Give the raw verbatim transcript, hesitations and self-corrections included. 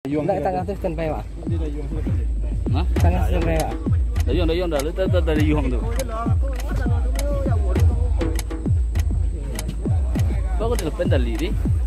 Nak tangan tu standby pak? Ha? Tangan standby pak? Dah yung dah yung dah, dah dah dah yung tu. Bagus tu pendali ni.